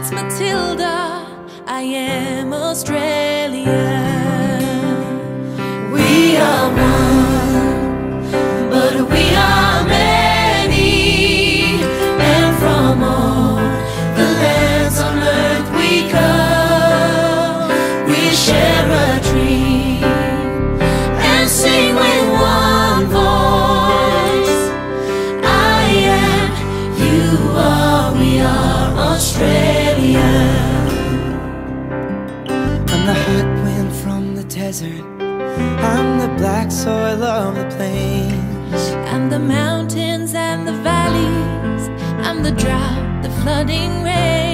name's Matilda, I am Australian. We are one, but we are many, and from all the lands on earth we come. We share a dream and sing with one voice. I am, you are, we are Australia. I'm the hot wind from the desert, I'm the black soil of the plains. I'm the mountains and the valleys, I'm the drought, the flooding rain.